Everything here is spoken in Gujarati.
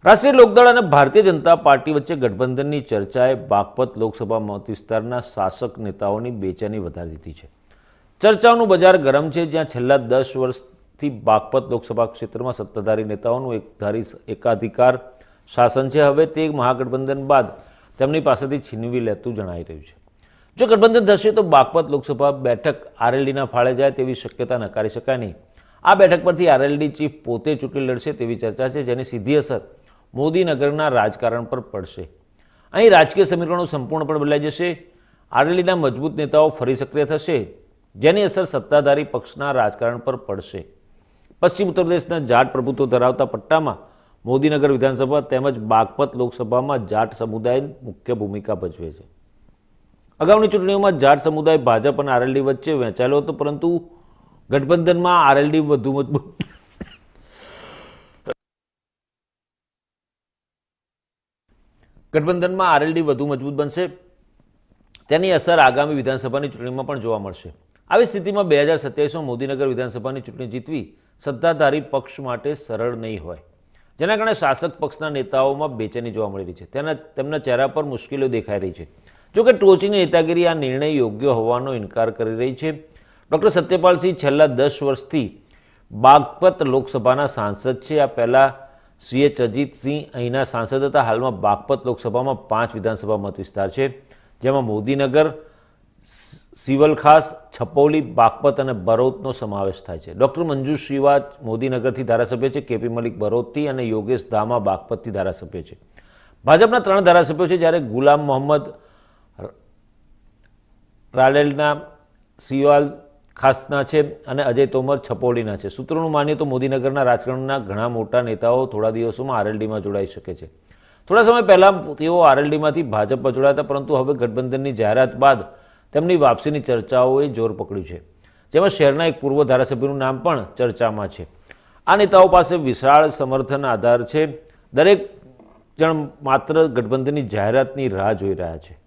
રાષ્ટ્રીય લોકદળ અને ભારતીય જનતા પાર્ટી વચ્ચે ગઠબંધનની ચર્ચાએ બાગપત લોકસભા મત વિસ્તારના શાસક નેતાઓની બેચેની વધારી દીધી છે। ચર્ચાઓનું બજાર ગરમ છે, જ્યાં છેલ્લા 10 વર્ષથી બાગપત લોકસભા ક્ષેત્રમાં સત્તાધારી નેતાઓનું એકાધિકાર શાસન છે। હવે તે મહાગઠબંધન બાદ તેમની પાસેથી છીનવી લેતું જણાઈ રહ્યું છે। જો ગઠબંધન થશે તો બાગપત લોકસભા બેઠક આરએલડીના ફાળે જાય તેવી શક્યતા નકારી શકાય નહીં। આ બેઠક પરથી આરએલડી ચીફ પોતે ચૂંટણી લડશે તેવી ચર્ચા છે, જેની સીધી અસર મોદીનગરના રાજકારણ પર પડશે। અહીં રાજકીય સમીકરણો સંપૂર્ણપણે બદલાઈ જશે। આરએલડીના મજબૂત નેતાઓ ફરી સક્રિય થશે, જેની અસર સત્તાધારી પક્ષના રાજકારણ પર પડશે। પશ્ચિમ ઉત્તર પ્રદેશના જાટ પ્રભુત્વ ધરાવતા પટ્ટામાં મોદીનગર વિધાનસભા તેમજ બાગપત લોકસભામાં જાટ સમુદાય મુખ્ય ભૂમિકા ભજવે છે। અગાઉની ચૂંટણીઓમાં જાટ સમુદાય ભાજપ અને આરએલડી વચ્ચે વહેંચાયેલો હતો, પરંતુ ગઠબંધનમાં આરએલડી વધુ મજબૂત બનશે। તેની અસર આગામી વિધાનસભાની ચૂંટણીમાં પણ જોવા મળશે। આવી સ્થિતિમાં 2027માં મોદીનગર વિધાનસભાની ચૂંટણી જીતવી સત્તાધારી પક્ષ માટે સરળ નહીં હોય, જેના કારણે શાસક પક્ષના નેતાઓમાં બેચેની જોવા મળી રહી છે। તેમના ચહેરા પર મુશ્કેલીઓ દેખાઈ રહી છે। જોકે ટોચની નેતાગીરી આ નિર્ણય યોગ્ય હોવાનો ઇનકાર કરી રહી છે। ડૉક્ટર સત્યપાલ સિંહ છેલ્લા 10 વર્ષથી બાગપત લોકસભાના સાંસદ છે। આ પહેલા સીએચ અજીત સિંહ અહીંના સાંસદ હતા। હાલમાં બાગપત લોકસભામાં 5 વિધાનસભા મત વિસ્તાર છે, જેમાં મોદીનગર, સિવલખાસ, છપૌલી, બાગપત અને બરોતનો સમાવેશ થાય છે। ડૉક્ટર મંજુ શિવા મોદીનગરથી ધારાસભ્ય છે, કેપી મલિક બરોતથી અને યોગેશ ધામા બાગપતથી ધારાસભ્ય છે। ભાજપના 3 ધારાસભ્યો છે, જ્યારે ગુલામ મોહમ્મદ રાડેલના સિવાલ ખાસના છે અને અજય તોમર છપૌલીના છે। સૂત્રોનું માનીએ તો મોદીનગરના રાજકારણના ઘણા મોટા નેતાઓ થોડા દિવસોમાં આરએલડીમાં જોડાઈ શકે છે। થોડા સમય પહેલાં તેઓ આરએલડીમાંથી ભાજપમાં જોડાયા હતા, પરંતુ હવે ગઠબંધનની જાહેરાત બાદ તેમની વાપસીની ચર્ચાઓએ જોર પકડ્યું છે, જેમાં શહેરના એક પૂર્વ ધારાસભ્યનું નામ પણ ચર્ચામાં છે। આ નેતાઓ પાસે વિશાળ સમર્થન આધાર છે। દરેક જણ માત્ર ગઠબંધનની જાહેરાતની રાહ જોઈ રહ્યા છે।